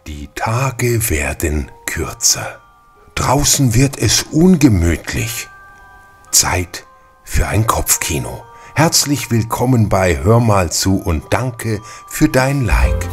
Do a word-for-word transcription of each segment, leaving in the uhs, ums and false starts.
Die Tage werden kürzer. Draußen wird es ungemütlich. Zeit für ein Kopfkino. Herzlich willkommen bei Hör mal zu und danke für dein Like.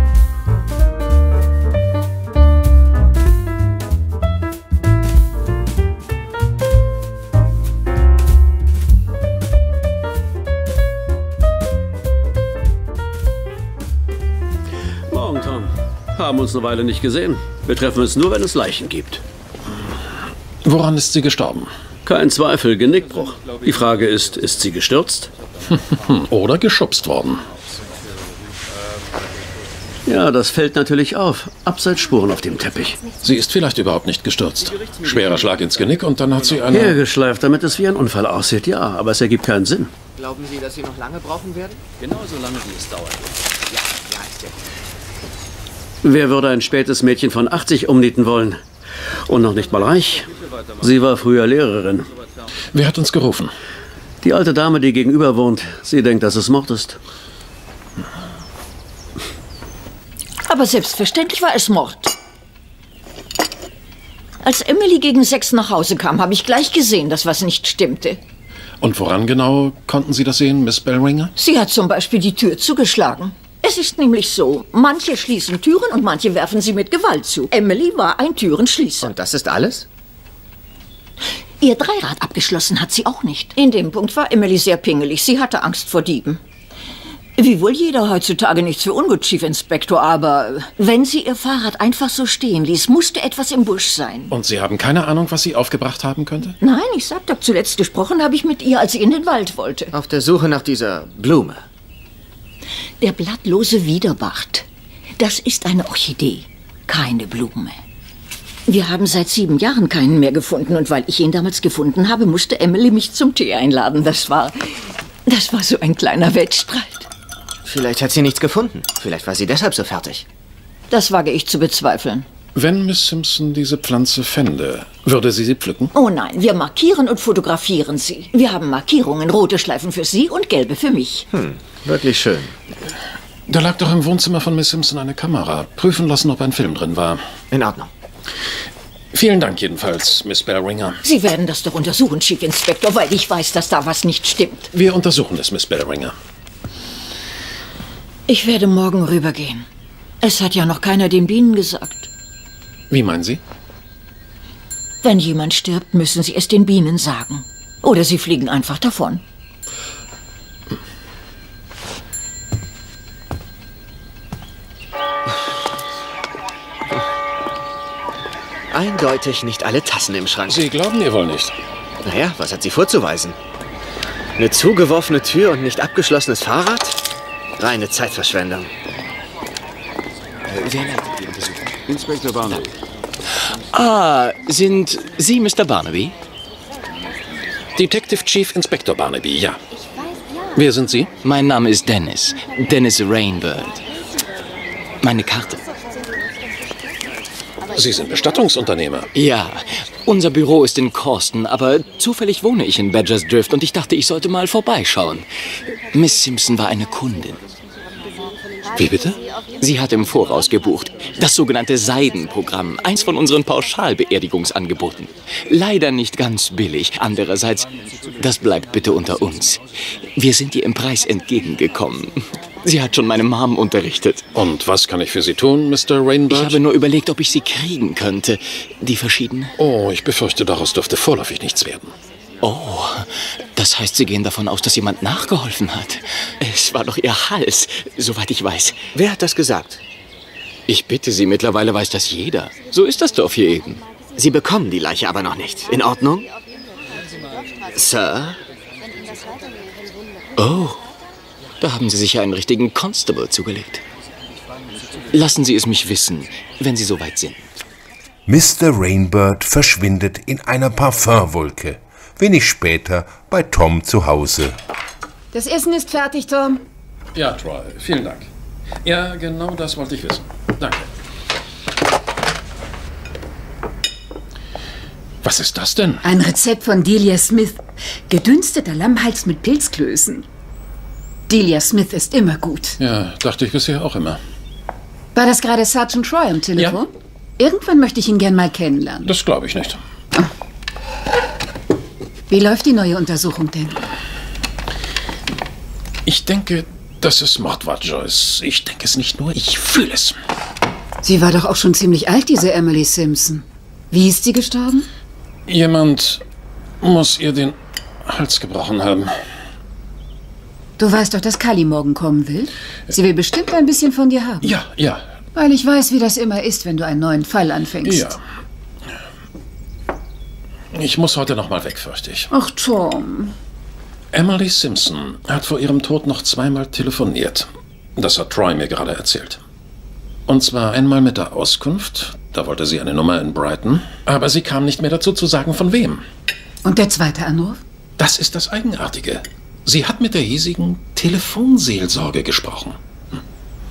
Morgen, Tom. Haben uns eine Weile nicht gesehen. Wir treffen uns nur, wenn es Leichen gibt. Woran ist sie gestorben? Kein Zweifel, Genickbruch. Die Frage ist, ist sie gestürzt? Oder geschubst worden? Ja, das fällt natürlich auf. Abseitsspuren auf dem Teppich. Sie ist vielleicht überhaupt nicht gestürzt. Schwerer Schlag ins Genick und dann hat sie eine... Hergeschleift, damit es wie ein Unfall aussieht, ja, aber es ergibt keinen Sinn. Glauben Sie, dass Sie noch lange brauchen werden? Genauso lange, wie es dauert. Ja, ja, ist ja gut. Wer würde ein spätes Mädchen von achtzig umnieten wollen? Und noch nicht mal reich. Sie war früher Lehrerin. Wer hat uns gerufen? Die alte Dame, die gegenüber wohnt. Sie denkt, dass es Mord ist. Aber selbstverständlich war es Mord. Als Emily gegen sechs nach Hause kam, habe ich gleich gesehen, dass was nicht stimmte. Und woran genau konnten Sie das sehen, Miss Bellringer? Sie hat zum Beispiel die Tür zugeschlagen. Es ist nämlich so, manche schließen Türen und manche werfen sie mit Gewalt zu. Emily war ein Türenschließer. Und das ist alles? Ihr Dreirad abgeschlossen hat sie auch nicht. In dem Punkt war Emily sehr pingelig. Sie hatte Angst vor Dieben. Wie wohl jeder heutzutage nichts für ungut, Chief Inspector, aber wenn sie ihr Fahrrad einfach so stehen ließ, musste etwas im Busch sein. Und Sie haben keine Ahnung, was sie aufgebracht haben könnte? Nein, ich sag doch, zuletzt gesprochen habe ich mit ihr, als sie in den Wald wollte. Auf der Suche nach dieser Blume. Der blattlose Wiederbart. Das ist eine Orchidee, keine Blume. Wir haben seit sieben Jahren keinen mehr gefunden und weil ich ihn damals gefunden habe, musste Emily mich zum Tee einladen. Das war, das war so ein kleiner Wettstreit. Vielleicht hat sie nichts gefunden. Vielleicht war sie deshalb so fertig. Das wage ich zu bezweifeln. Wenn Miss Simpson diese Pflanze fände, würde sie sie pflücken? Oh nein, wir markieren und fotografieren sie. Wir haben Markierungen, rote Schleifen für sie und gelbe für mich. Hm, wirklich schön. Da lag doch im Wohnzimmer von Miss Simpson eine Kamera. Prüfen lassen, ob ein Film drin war. In Ordnung. Vielen Dank jedenfalls, Miss Bellringer. Sie werden das doch untersuchen, Chief Inspector, weil ich weiß, dass da was nicht stimmt. Wir untersuchen es, Miss Bellringer. Ich werde morgen rübergehen. Es hat ja noch keiner den Bienen gesagt. Wie meinen Sie? Wenn jemand stirbt, müssen Sie es den Bienen sagen. Oder sie fliegen einfach davon. Eindeutig nicht alle Tassen im Schrank. Sie glauben mir wohl nicht. Naja, was hat sie vorzuweisen? Eine zugeworfene Tür und nicht abgeschlossenes Fahrrad? Reine Zeitverschwendung. Äh, wer leitet die Untersuchung? Inspektor Barnaby. Ah, sind Sie Mister Barnaby? Detective Chief Inspector Barnaby, ja. Wer sind Sie? Mein Name ist Dennis. Dennis Rainbird. Meine Karte. Sie sind Bestattungsunternehmer. Ja, unser Büro ist in Corsten, aber zufällig wohne ich in Badgers Drift und ich dachte, ich sollte mal vorbeischauen. Miss Simpson war eine Kundin. Wie bitte? Sie hat im Voraus gebucht. Das sogenannte Seidenprogramm. Eins von unseren Pauschalbeerdigungsangeboten. Leider nicht ganz billig. Andererseits, das bleibt bitte unter uns. Wir sind ihr im Preis entgegengekommen. Sie hat schon meine Mom unterrichtet. Und was kann ich für Sie tun, Mister Rainbird? Ich habe nur überlegt, ob ich sie kriegen könnte. Die verschiedenen. Oh, ich befürchte, daraus dürfte vorläufig nichts werden. Oh, das heißt, Sie gehen davon aus, dass jemand nachgeholfen hat. Es war doch Ihr Hals, soweit ich weiß. Wer hat das gesagt? Ich bitte Sie, mittlerweile weiß das jeder. So ist das Dorf hier eben. Sie bekommen die Leiche aber noch nicht. In Ordnung? Sir? Oh, da haben Sie sich ja einen richtigen Constable zugelegt. Lassen Sie es mich wissen, wenn Sie soweit sind. Mister Rainbird verschwindet in einer Parfümwolke. Wenig später bei Tom zu Hause. Das Essen ist fertig, Tom. Ja, Troy, vielen Dank. Ja, genau das wollte ich wissen. Danke. Was ist das denn? Ein Rezept von Delia Smith. Gedünsteter Lammhals mit Pilzklößen. Delia Smith ist immer gut. Ja, dachte ich bisher auch immer. War das gerade Sergeant Troy am Telefon? Ja. Irgendwann möchte ich ihn gern mal kennenlernen. Das glaube ich nicht. Wie läuft die neue Untersuchung denn? Ich denke, dass es Mord war, Joyce. Ich denke es nicht nur, ich fühle es. Sie war doch auch schon ziemlich alt, diese Emily Simpson. Wie ist sie gestorben? Jemand muss ihr den Hals gebrochen haben. Du weißt doch, dass Kali morgen kommen will. Sie will bestimmt ein bisschen von dir haben. Ja, ja. Weil ich weiß, wie das immer ist, wenn du einen neuen Fall anfängst. Ja. Ich muss heute noch mal weg, fürchte ich. Ach, Tom. Emily Simpson hat vor ihrem Tod noch zweimal telefoniert. Das hat Troy mir gerade erzählt. Und zwar einmal mit der Auskunft, da wollte sie eine Nummer in Brighton, aber sie kam nicht mehr dazu zu sagen, von wem. Und der zweite Anruf? Das ist das Eigenartige. Sie hat mit der hiesigen Telefonseelsorge gesprochen. Hm.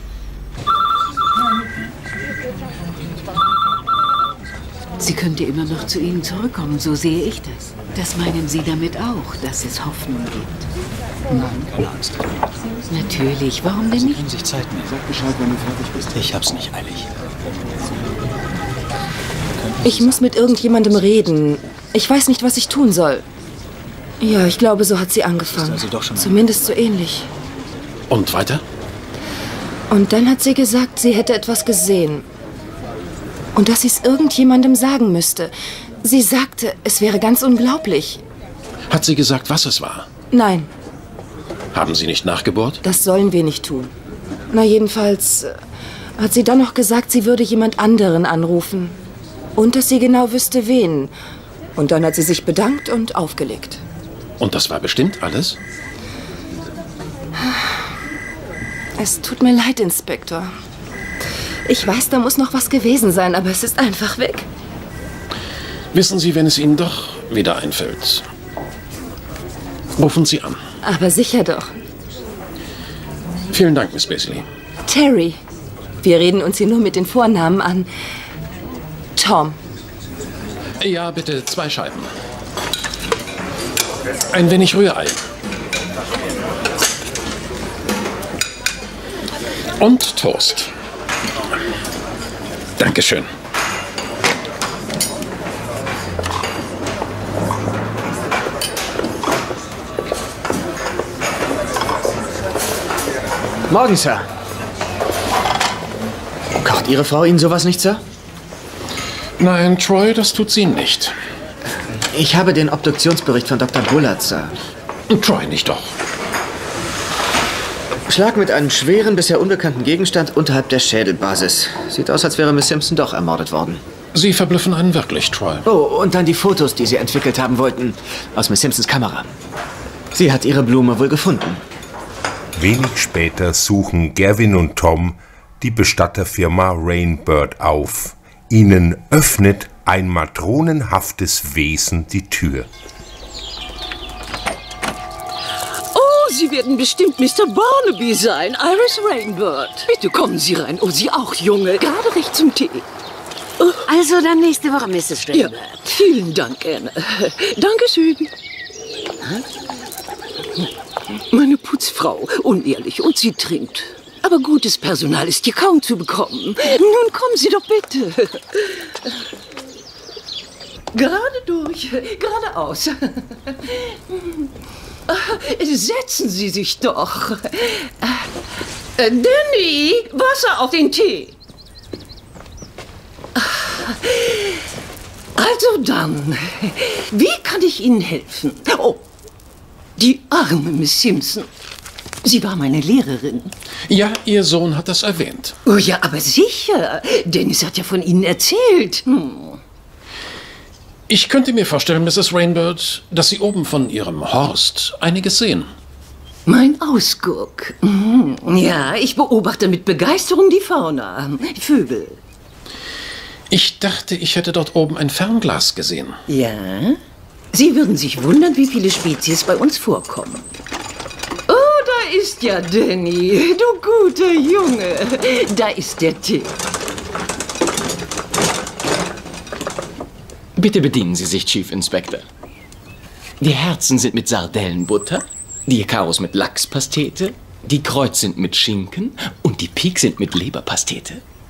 Sie könnte immer noch zu Ihnen zurückkommen, so sehe ich das. Das meinen Sie damit auch, dass es Hoffnung gibt? Nein, keine Angst. Natürlich, warum denn nicht? Sie nehmen sich Zeit nehmen. Sag Bescheid, wenn du fertig bist. Ich hab's nicht eilig. Ich muss mit irgendjemandem reden. Ich weiß nicht, was ich tun soll. Ja, ich glaube, so hat sie angefangen. Also doch schon Zumindest so ähnlich. Und weiter? Und dann hat sie gesagt, sie hätte etwas gesehen. Und dass sie es irgendjemandem sagen müsste. Sie sagte, es wäre ganz unglaublich. Hat sie gesagt, was es war? Nein, Haben Sie nicht nachgebohrt? das sollen wir nicht tun. Na, jedenfalls äh, hat sie dann noch gesagt, sie würde jemand anderen anrufen. Und dass sie genau wüsste, wen. Und dann hat sie sich bedankt und aufgelegt. Und das war bestimmt alles? Es tut mir leid, Inspektor. Ich weiß, da muss noch was gewesen sein, aber es ist einfach weg. Wissen Sie, wenn es Ihnen doch wieder einfällt, rufen Sie an. Aber sicher doch. Vielen Dank, Miss Beasley. Terry. Wir reden uns hier nur mit den Vornamen an. Tom. Ja, bitte zwei Scheiben. Ein wenig Rührei. Und Toast. Dankeschön. Morgen, Sir. Kocht Ihre Frau Ihnen sowas nicht, Sir? Nein, Troy, das tut sie nicht. Ich habe den Obduktionsbericht von Doktor Bullard, Sir. Troy nicht doch. Schlag mit einem schweren, bisher unbekannten Gegenstand unterhalb der Schädelbasis. Sieht aus, als wäre Miss Simpson doch ermordet worden. Sie verblüffen einen wirklich, Troy. Oh, und dann die Fotos, die Sie entwickelt haben wollten. Aus Miss Simpsons Kamera. Sie hat ihre Blume wohl gefunden. Wenig später suchen Gavin und Tom die Bestatterfirma Rainbird auf. Ihnen öffnet ein matronenhaftes Wesen die Tür. Oh, Sie werden bestimmt Mister Barnaby sein, Iris Rainbird. Bitte kommen Sie rein. Oh, Sie auch, Junge. Gerade recht zum Tee. Also dann nächste Woche, Misses Ja, Rainbird. vielen Dank, Anne. Dankeschön. Meine Putzfrau, unehrlich, und sie trinkt. Aber gutes Personal ist hier kaum zu bekommen. Nun kommen Sie doch bitte. Gerade durch, geradeaus. Setzen Sie sich doch. Danny, Wasser auf den Tee. Also dann, wie kann ich Ihnen helfen? Oh, die arme Miss Simpson. Sie war meine Lehrerin. Ja, Ihr Sohn hat das erwähnt. Oh ja, aber sicher. Dennis hat ja von Ihnen erzählt. Hm. Ich könnte mir vorstellen, Misses Rainbird, dass Sie oben von Ihrem Horst einiges sehen. Mein Ausguck. Mhm. Ja, ich beobachte mit Begeisterung die Fauna. Vögel. Ich dachte, ich hätte dort oben ein Fernglas gesehen. Ja? Sie würden sich wundern, wie viele Spezies bei uns vorkommen. Oh, da ist ja Danny. Du guter Junge. Da ist der Tee. Bitte bedienen Sie sich, Chief Inspector. Die Herzen sind mit Sardellenbutter, die Karos mit Lachspastete, die Kreuz sind mit Schinken und die Pik sind mit Leberpastete.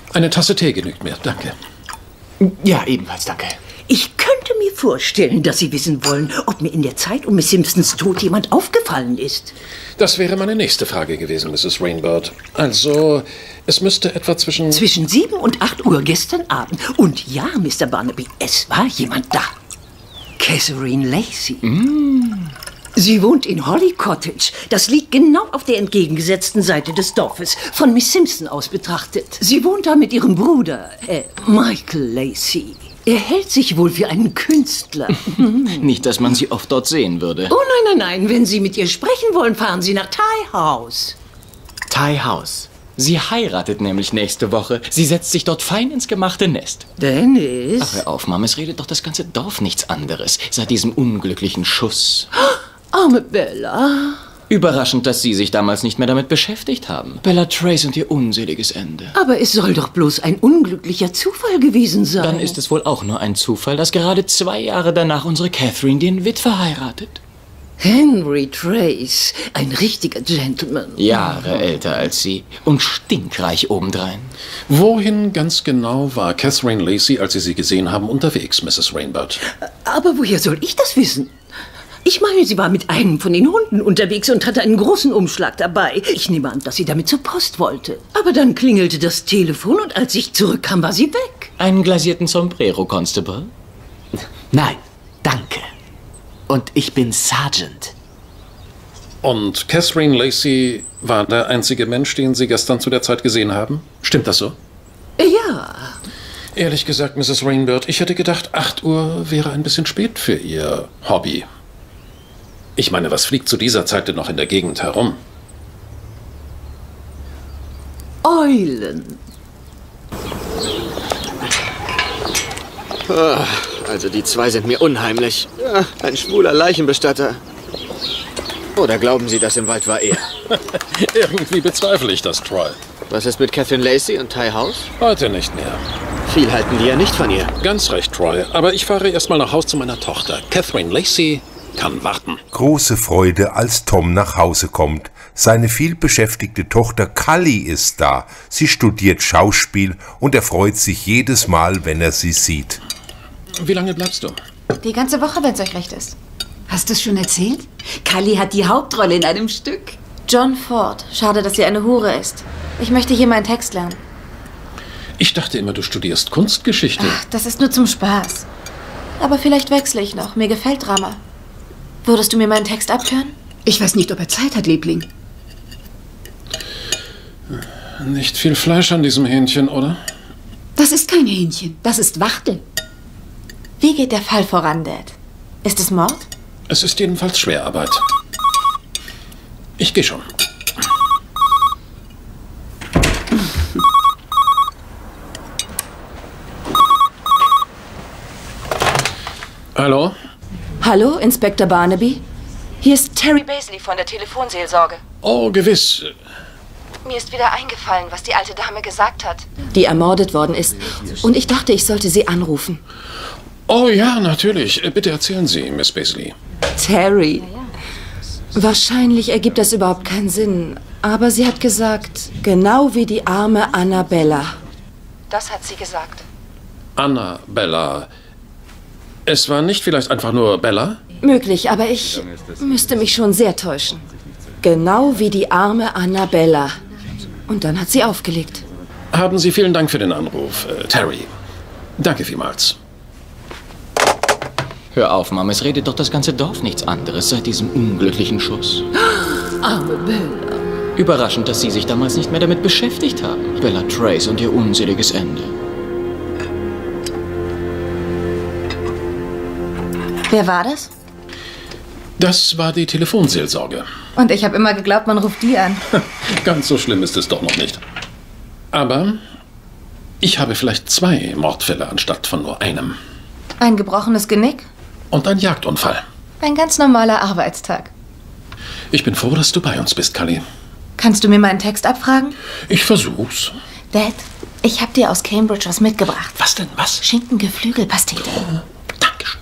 Eine Tasse Tee genügt mir, danke. Ja, ebenfalls danke. Ich könnte mir vorstellen, dass Sie wissen wollen, ob mir in der Zeit um Miss Simpsons Tod jemand aufgefallen ist. Das wäre meine nächste Frage gewesen, Misses Rainbird. Also, es müsste etwa zwischen... Zwischen sieben und acht Uhr gestern Abend. Und ja, Mister Barnaby, es war jemand da. Catherine Lacey. Mm. Sie wohnt in Holly Cottage. Das liegt genau auf der entgegengesetzten Seite des Dorfes, von Miss Simpson aus betrachtet. Sie wohnt da mit ihrem Bruder, äh, Michael Lacey. Er hält sich wohl für einen Künstler. Nicht, dass man sie oft dort sehen würde. Oh nein, nein, nein. Wenn Sie mit ihr sprechen wollen, fahren Sie nach Thai House. Thai House. Sie heiratet nämlich nächste Woche. Sie setzt sich dort fein ins gemachte Nest. Dennis? Ach, hör auf, Mom, es redet doch das ganze Dorf nichts anderes. Seit diesem unglücklichen Schuss. Arme Bella. Überraschend, dass Sie sich damals nicht mehr damit beschäftigt haben. Bella Trace und ihr unseliges Ende. Aber es soll doch bloß ein unglücklicher Zufall gewesen sein. Dann ist es wohl auch nur ein Zufall, dass gerade zwei Jahre danach unsere Catherine den Witwer heiratet. Henry Trace, ein richtiger Gentleman. Jahre älter als Sie und stinkreich obendrein. Wohin ganz genau war Catherine Lacey, als Sie sie gesehen haben, unterwegs, Misses Rainbird? Aber woher soll ich das wissen? Ich meine, sie war mit einem von den Hunden unterwegs und hatte einen großen Umschlag dabei. Ich nehme an, dass sie damit zur Post wollte. Aber dann klingelte das Telefon und als ich zurückkam, war sie weg. Einen glasierten Sombrero, Constable? Nein, danke. Und ich bin Sergeant. Und Catherine Lacey war der einzige Mensch, den Sie gestern zu der Zeit gesehen haben? Stimmt das so? Ja. Ehrlich gesagt, Misses Rainbird, ich hätte gedacht, acht Uhr wäre ein bisschen spät für Ihr Hobby. Ich meine, was fliegt zu dieser Zeit denn noch in der Gegend herum? Eulen. Also die zwei sind mir unheimlich. Ja, ein schwuler Leichenbestatter. Oder glauben Sie, das im Wald war er? Irgendwie bezweifle ich das, Troy. Was ist mit Catherine Lacey und Thai House? Heute nicht mehr. Viel halten die ja nicht von ihr. Ganz recht, Troy. Aber ich fahre erst mal nach Haus zu meiner Tochter. Catherine Lacey kann warten. Große Freude, als Tom nach Hause kommt. Seine vielbeschäftigte Tochter Cully ist da. Sie studiert Schauspiel und er freut sich jedes Mal, wenn er sie sieht. Wie lange bleibst du? Die ganze Woche, wenn es euch recht ist. Hast du es schon erzählt? Cully hat die Hauptrolle in einem Stück. John Ford. Schade, dass sie eine Hure ist. Ich möchte hier meinen Text lernen. Ich dachte immer, du studierst Kunstgeschichte. Ach, das ist nur zum Spaß. Aber vielleicht wechsle ich noch. Mir gefällt Drama. Würdest du mir meinen Text abhören? Ich weiß nicht, ob er Zeit hat, Liebling. Nicht viel Fleisch an diesem Hähnchen, oder? Das ist kein Hähnchen. Das ist Wachtel. Wie geht der Fall voran, Dad? Ist es Mord? Es ist jedenfalls Schwerarbeit. Ich gehe schon. Hallo? Hallo, Inspektor Barnaby? Hier ist Terry Basley von der Telefonseelsorge. Oh, gewiss. Mir ist wieder eingefallen, was die alte Dame gesagt hat. Die ermordet worden ist. Und ich dachte, ich sollte sie anrufen. Oh ja, natürlich. Bitte erzählen Sie, Miss Basley. Terry. Wahrscheinlich ergibt das überhaupt keinen Sinn. Aber sie hat gesagt, genau wie die arme Annabella. Das hat sie gesagt. Annabella. Es war nicht vielleicht einfach nur Bella? Möglich, aber ich müsste mich schon sehr täuschen. Genau wie die arme Annabella. Und dann hat sie aufgelegt. Haben Sie vielen Dank für den Anruf, äh, Terry. Danke vielmals. Hör auf, Mom, es redet doch das ganze Dorf nichts anderes seit diesem unglücklichen Schuss. Arme Bella. Überraschend, dass Sie sich damals nicht mehr damit beschäftigt haben. Bella Trace und ihr unseliges Ende. Wer war das? Das war die Telefonseelsorge. Und ich habe immer geglaubt, man ruft die an. Ganz so schlimm ist es doch noch nicht. Aber ich habe vielleicht zwei Mordfälle anstatt von nur einem. Ein gebrochenes Genick? Und ein Jagdunfall. Ein ganz normaler Arbeitstag. Ich bin froh, dass du bei uns bist, Cully. Kannst du mir meinen Text abfragen? Ich versuch's. Dad, ich habe dir aus Cambridge was mitgebracht. Was denn, was? Schinken-Geflügelpastete. Oh, Dankeschön.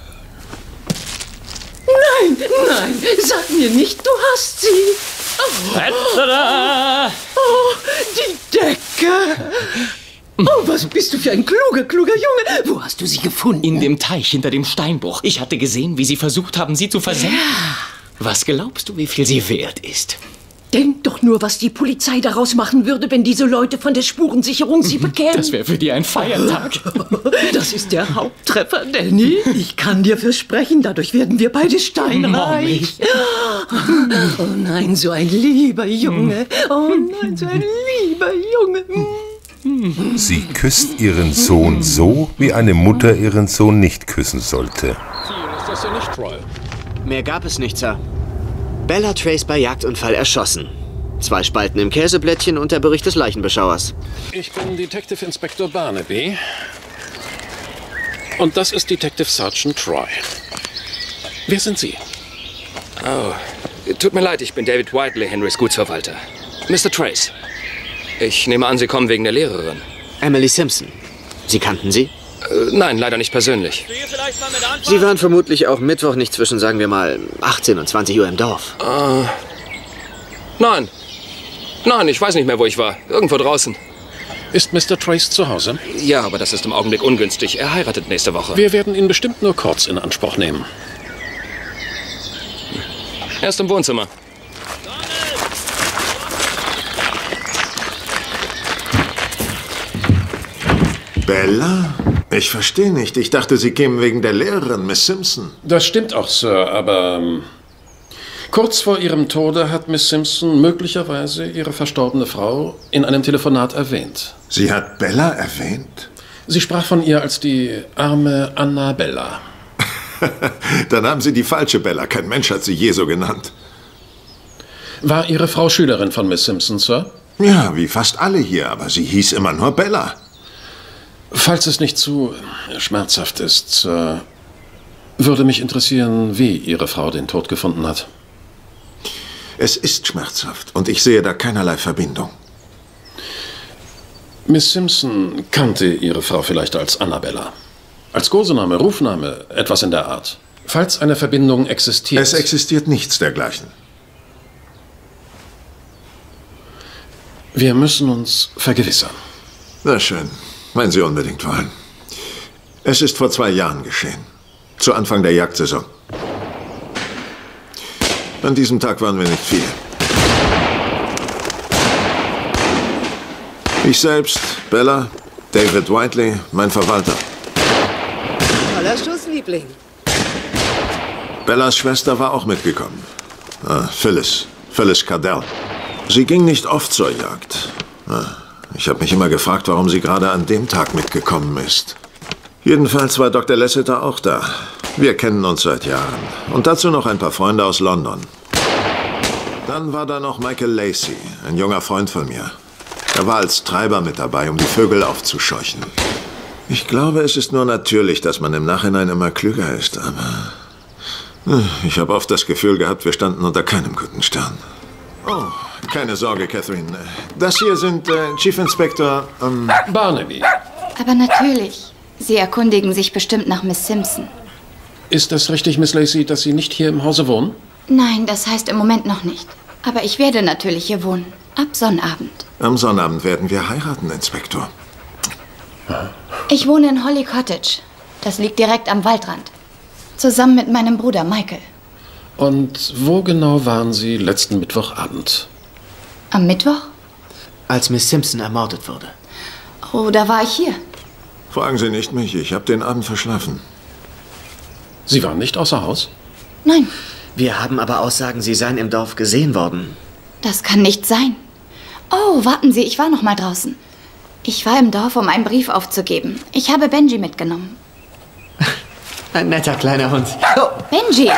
Nein, nein, sag mir nicht, du hast sie. Oh, Tada! oh die Decke. Oh, Was bist du für ein kluger, kluger Junge? Wo hast du sie gefunden? In dem Teich hinter dem Steinbruch. Ich hatte gesehen, wie sie versucht haben, sie zu versenken. Ja. Was glaubst du, wie viel sie wert ist? Denk doch nur, was die Polizei daraus machen würde, wenn diese Leute von der Spurensicherung sie bekämen. Das wäre für die ein Feiertag. Das ist der Haupttreffer, Danny. Ich kann dir versprechen, dadurch werden wir beide steinreich. Oh nein, so ein lieber Junge. Oh nein, so ein lieber Junge. Sie küsst ihren Sohn so, wie eine Mutter ihren Sohn nicht küssen sollte. Ist das ja nicht, Troy? Mehr gab es nicht, Sir. Bella Trace bei Jagdunfall erschossen. Zwei Spalten im Käseblättchen und der Bericht des Leichenbeschauers. Ich bin Detective Inspector Barnaby. Und das ist Detective Sergeant Troy. Wer sind Sie? Oh, tut mir leid, ich bin David Whiteley, Henrys Gutsverwalter. Mister Trace, ich nehme an, Sie kommen wegen der Lehrerin. Emily Simpson. Sie kannten sie? Äh, nein, leider nicht persönlich. Sie waren vermutlich auch Mittwoch nicht zwischen, sagen wir mal, achtzehn und zwanzig Uhr im Dorf. Äh, nein. Nein, ich weiß nicht mehr, wo ich war. Irgendwo draußen. Ist Mister Trace zu Hause? Ja, aber das ist im Augenblick ungünstig. Er heiratet nächste Woche. Wir werden ihn bestimmt nur kurz in Anspruch nehmen. Er ist im Wohnzimmer. Bella? Ich verstehe nicht. Ich dachte, Sie kämen wegen der Lehrerin, Miss Simpson. Das stimmt auch, Sir, aber ähm, kurz vor ihrem Tode hat Miss Simpson möglicherweise ihre verstorbene Frau in einem Telefonat erwähnt. Sie hat Bella erwähnt? Sie sprach von ihr als die arme Annabella. Dann haben Sie die falsche Bella. Kein Mensch hat sie je so genannt. War Ihre Frau Schülerin von Miss Simpson, Sir? Ja, wie fast alle hier, aber sie hieß immer nur Bella. Falls es nicht zu schmerzhaft ist, Sir, würde mich interessieren, wie Ihre Frau den Tod gefunden hat. Es ist schmerzhaft und ich sehe da keinerlei Verbindung. Miss Simpson kannte Ihre Frau vielleicht als Annabella. Als Kosename, Rufname, etwas in der Art. Falls eine Verbindung existiert... Es existiert nichts dergleichen. Wir müssen uns vergewissern. Na schön, wenn Sie unbedingt wollen. Es ist vor zwei Jahren geschehen. Zu Anfang der Jagdsaison. An diesem Tag waren wir nicht viele. Ich selbst, Bella, David Whiteley, mein Verwalter. Toller Schuss, Liebling. Bellas Schwester war auch mitgekommen. Ah, Phyllis. Phyllis Cardell. Sie ging nicht oft zur Jagd. Ah, ich habe mich immer gefragt, warum sie gerade an dem Tag mitgekommen ist. Jedenfalls war Doktor Lasseter auch da. Wir kennen uns seit Jahren. Und dazu noch ein paar Freunde aus London. Dann war da noch Michael Lacey, ein junger Freund von mir. Er war als Treiber mit dabei, um die Vögel aufzuscheuchen. Ich glaube, es ist nur natürlich, dass man im Nachhinein immer klüger ist, aber... Ich habe oft das Gefühl gehabt, wir standen unter keinem guten Stern. Oh, keine Sorge, Catherine. Das hier sind äh, Chief Inspector... Ähm Barnaby. Aber natürlich. Sie erkundigen sich bestimmt nach Miss Simpson. Ist das richtig, Miss Lacey, dass Sie nicht hier im Hause wohnen? Nein, das heißt im Moment noch nicht. Aber ich werde natürlich hier wohnen. Ab Sonnabend. Am Sonnabend werden wir heiraten, Inspektor. Ich wohne in Holly Cottage. Das liegt direkt am Waldrand. Zusammen mit meinem Bruder Michael. Und wo genau waren Sie letzten Mittwochabend? Am Mittwoch? Als Miss Simpson ermordet wurde. Oh, da war ich hier. Fragen Sie nicht mich, ich habe den Abend verschlafen. Sie waren nicht außer Haus? Nein. Wir haben aber Aussagen, Sie seien im Dorf gesehen worden. Das kann nicht sein. Oh, warten Sie, ich war noch mal draußen. Ich war im Dorf, um einen Brief aufzugeben. Ich habe Benji mitgenommen. Ein netter kleiner Hund. Oh, Benji!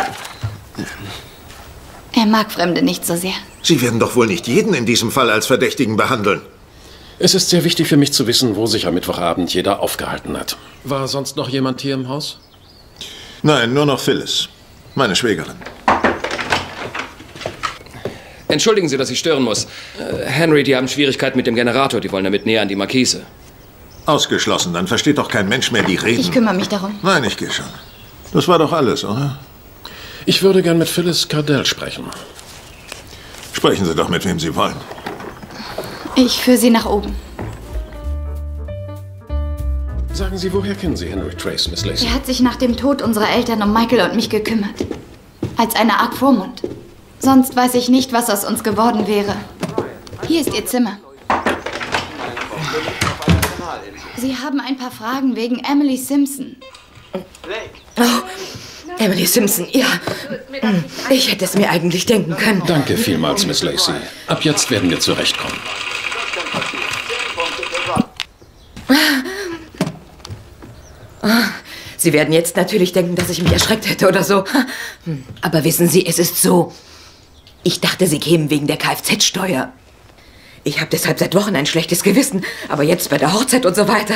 Er mag Fremde nicht so sehr. Sie werden doch wohl nicht jeden in diesem Fall als Verdächtigen behandeln. Es ist sehr wichtig für mich zu wissen, wo sich am Mittwochabend jeder aufgehalten hat. War sonst noch jemand hier im Haus? Nein, nur noch Phyllis, meine Schwägerin. Entschuldigen Sie, dass ich stören muss. Äh, Henry, die haben Schwierigkeiten mit dem Generator. Die wollen damit näher an die Markise. Ausgeschlossen, dann versteht doch kein Mensch mehr die Reden. Ich kümmere mich darum. Nein, ich gehe schon. Das war doch alles, oder? Ich würde gern mit Phyllis Cardell sprechen. Sprechen Sie doch mit wem Sie wollen. Ich führe Sie nach oben. Sagen Sie, woher kennen Sie Henry Trace, Miss Lacey? Er hat sich nach dem Tod unserer Eltern um Michael und mich gekümmert. Als eine Art Vormund. Sonst weiß ich nicht, was aus uns geworden wäre. Hier ist Ihr Zimmer. Sie haben ein paar Fragen wegen Emily Simpson. Oh, Emily Simpson, ja. Ich hätte es mir eigentlich denken können. Danke vielmals, Miss Lacey. Ab jetzt werden wir zurechtkommen. Sie werden jetzt natürlich denken, dass ich mich erschreckt hätte oder so. Aber wissen Sie, es ist so. Ich dachte, Sie kämen wegen der Kfz-Steuer. Ich habe deshalb seit Wochen ein schlechtes Gewissen. Aber jetzt bei der Hochzeit und so weiter.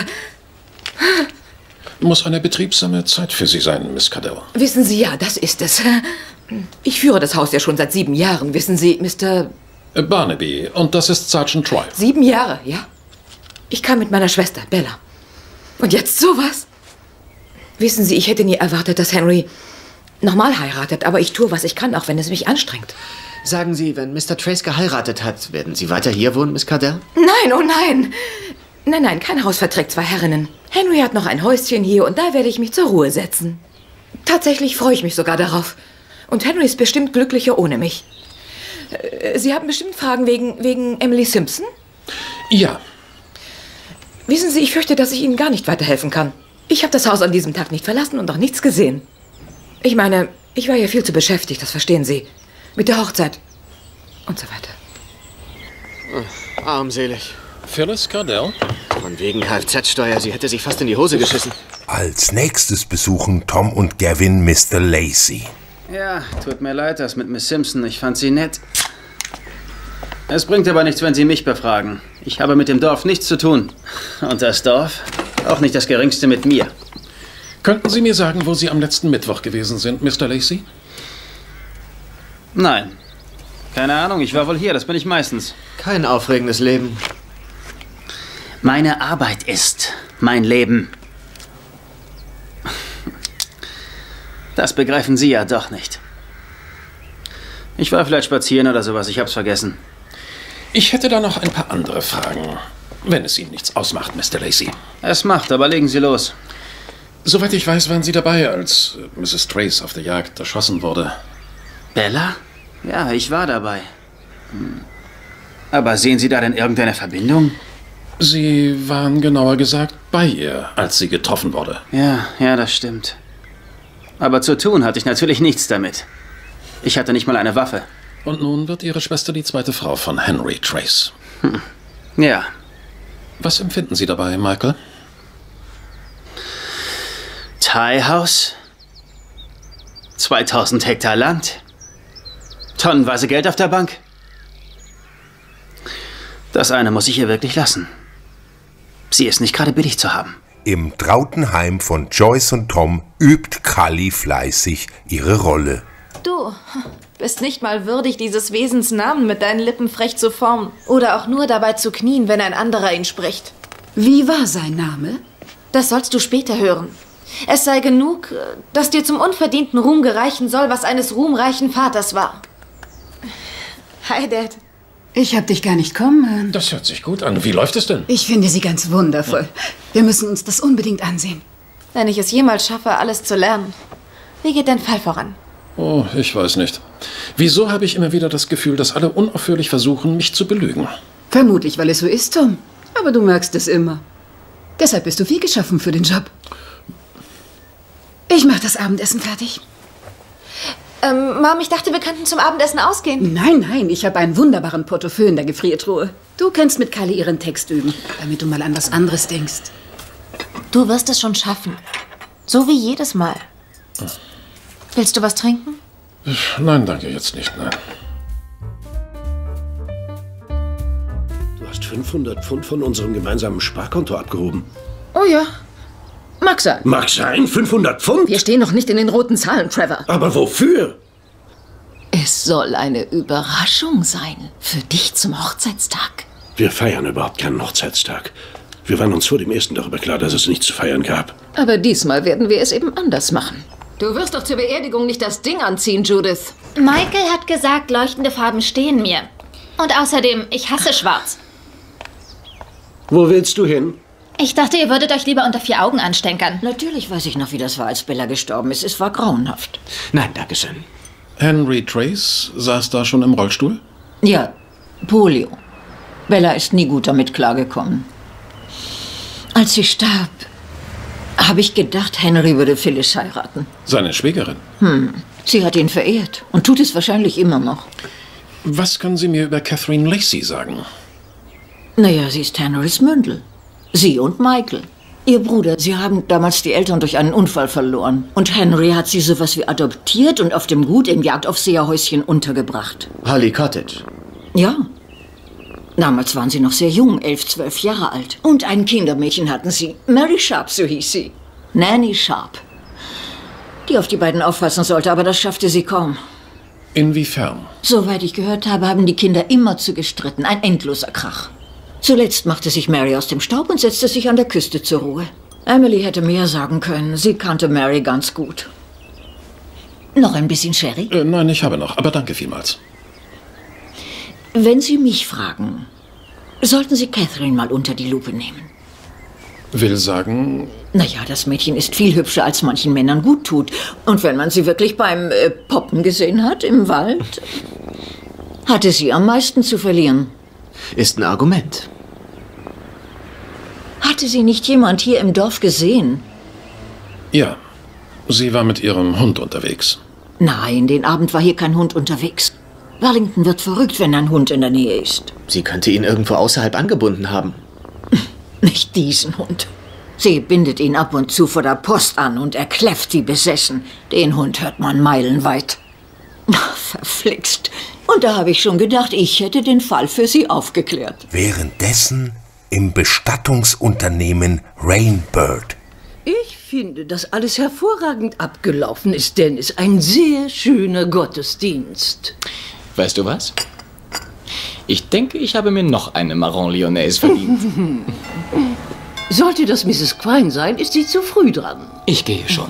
Muss eine betriebsame Zeit für Sie sein, Miss Cardell. Wissen Sie, ja, das ist es. Ich führe das Haus ja schon seit sieben Jahren, wissen Sie, Mister Barnaby. Und das ist Sergeant Troy. Sieben Jahre, ja. Ich kam mit meiner Schwester, Bella. Und jetzt sowas? Wissen Sie, ich hätte nie erwartet, dass Henry nochmal heiratet. Aber ich tue, was ich kann, auch wenn es mich anstrengt. Sagen Sie, wenn Mister Trace geheiratet hat, werden Sie weiter hier wohnen, Miss Cardell? Nein, oh nein. Nein, nein, kein Haus verträgt zwei Herrinnen. Henry hat noch ein Häuschen hier und da werde ich mich zur Ruhe setzen. Tatsächlich freue ich mich sogar darauf. Und Henry ist bestimmt glücklicher ohne mich. Sie haben bestimmt Fragen wegen, wegen Emily Simpson? Ja. Wissen Sie, ich fürchte, dass ich Ihnen gar nicht weiterhelfen kann. Ich habe das Haus an diesem Tag nicht verlassen und auch nichts gesehen. Ich meine, ich war ja viel zu beschäftigt, das verstehen Sie. Mit der Hochzeit und so weiter. Oh, armselig. Phyllis Cardell? Von wegen Kfz-Steuer, sie hätte sich fast in die Hose geschissen. Als nächstes besuchen Tom und Gavin Mister Lacey. Ja, tut mir leid, das mit Miss Simpson. Ich fand sie nett. Es bringt aber nichts, wenn Sie mich befragen. Ich habe mit dem Dorf nichts zu tun. Und das Dorf? Auch nicht das Geringste mit mir. Könnten Sie mir sagen, wo Sie am letzten Mittwoch gewesen sind, Mister Lacey? Nein. Keine Ahnung, ich war wohl hier, das bin ich meistens. Kein aufregendes Leben. Meine Arbeit ist mein Leben. Das begreifen Sie ja doch nicht. Ich war vielleicht spazieren oder sowas, ich hab's vergessen. Ich hätte da noch ein paar andere Fragen, wenn es Ihnen nichts ausmacht, Mister Lacey. Es macht, aber legen Sie los. Soweit ich weiß, waren Sie dabei, als Misses Trace auf der Jagd erschossen wurde. Bella? Ja, ich war dabei. Hm. Aber sehen Sie da denn irgendeine Verbindung? Sie waren genauer gesagt bei ihr, als sie getroffen wurde. Ja, ja, das stimmt. Aber zu tun hatte ich natürlich nichts damit. Ich hatte nicht mal eine Waffe. Und nun wird Ihre Schwester die zweite Frau von Henry Trace. Hm. Ja. Was empfinden Sie dabei, Michael? Thai House, zweitausend Hektar Land, tonnenweise Geld auf der Bank. Das eine muss ich ihr wirklich lassen. Sie ist nicht gerade billig zu haben. Im trauten Heim von Joyce und Tom übt Cully fleißig ihre Rolle. Du bist nicht mal würdig, dieses Wesens Namen mit deinen Lippen frech zu formen. Oder auch nur dabei zu knien, wenn ein anderer ihn spricht. Wie war sein Name? Das sollst du später hören. Es sei genug, dass dir zum unverdienten Ruhm gereichen soll, was eines ruhmreichen Vaters war. Hi, Dad. Ich hab dich gar nicht kommen hören. Das hört sich gut an. Wie läuft es denn? Ich finde sie ganz wundervoll. Wir müssen uns das unbedingt ansehen. Wenn ich es jemals schaffe, alles zu lernen. Wie geht dein Fall voran? Oh, ich weiß nicht. Wieso habe ich immer wieder das Gefühl, dass alle unaufhörlich versuchen, mich zu belügen? Vermutlich, weil es so ist, Tom. Aber du merkst es immer. Deshalb bist du wie geschaffen für den Job. Ich mach das Abendessen fertig. Ähm, Mom, ich dachte, wir könnten zum Abendessen ausgehen. Nein, nein, ich habe einen wunderbaren Portefeuille in der Gefriertruhe. Du kannst mit Cully ihren Text üben, damit du mal an was anderes denkst. Du wirst es schon schaffen. So wie jedes Mal. Willst du was trinken? Nein, danke, jetzt nicht, nein. Du hast fünfhundert Pfund von unserem gemeinsamen Sparkonto abgehoben. Oh ja. Mag sein. Mag sein? fünfhundert Pfund? Wir stehen noch nicht in den roten Zahlen, Trevor. Aber wofür? Es soll eine Überraschung sein. Für dich zum Hochzeitstag. Wir feiern überhaupt keinen Hochzeitstag. Wir waren uns vor dem ersten darüber klar, dass es nichts zu feiern gab. Aber diesmal werden wir es eben anders machen. Du wirst doch zur Beerdigung nicht das Ding anziehen, Judith. Michael hat gesagt, leuchtende Farben stehen mir. Und außerdem, ich hasse Schwarz. Wo willst du hin? Ich dachte, ihr würdet euch lieber unter vier Augen anstenkern. Natürlich weiß ich noch, wie das war, als Bella gestorben ist. Es war grauenhaft. Nein, dankeschön. Henry Trace saß da schon im Rollstuhl? Ja, Polio. Bella ist nie gut damit klargekommen. Als sie starb, habe ich gedacht, Henry würde Phyllis heiraten. Seine Schwägerin? Hm, sie hat ihn verehrt und tut es wahrscheinlich immer noch. Was können Sie mir über Catherine Lacey sagen? Naja, sie ist Henrys Mündel. Sie und Michael. Ihr Bruder, sie haben damals die Eltern durch einen Unfall verloren. Und Henry hat sie sowas wie adoptiert und auf dem Gut im Jagdaufseherhäuschen untergebracht. Holly Cottage. Ja. Damals waren sie noch sehr jung, elf, zwölf Jahre alt. Und ein Kindermädchen hatten sie. Mary Sharp, so hieß sie. Nanny Sharp. Die auf die beiden aufpassen sollte, aber das schaffte sie kaum. Inwiefern? Soweit ich gehört habe, haben die Kinder immerzu gestritten. Ein endloser Krach. Zuletzt machte sich Mary aus dem Staub und setzte sich an der Küste zur Ruhe. Emily hätte mehr sagen können. Sie kannte Mary ganz gut. Noch ein bisschen Sherry? Äh, nein, ich habe noch, aber danke vielmals. Wenn Sie mich fragen, sollten Sie Catherine mal unter die Lupe nehmen. Will sagen... Naja, das Mädchen ist viel hübscher, als manchen Männern gut tut. Und wenn man sie wirklich beim äh, Poppen gesehen hat, im Wald, hatte sie am meisten zu verlieren. Ist ein Argument. Hatte sie nicht jemand hier im Dorf gesehen? Ja, sie war mit ihrem Hund unterwegs. Nein, den Abend war hier kein Hund unterwegs. Wellington wird verrückt, wenn ein Hund in der Nähe ist. Sie könnte ihn irgendwo außerhalb angebunden haben. Nicht diesen Hund. Sie bindet ihn ab und zu vor der Post an und er kläfft wie besessen. Den Hund hört man meilenweit. Verflixt. Und da habe ich schon gedacht, ich hätte den Fall für Sie aufgeklärt. Währenddessen im Bestattungsunternehmen Rainbird. Ich finde, dass alles hervorragend abgelaufen ist, Dennis. Ein sehr schöner Gottesdienst. Weißt du was? Ich denke, ich habe mir noch eine Marron Lyonnaise verdient. Sollte das Misses Quine sein, ist sie zu früh dran. Ich gehe schon.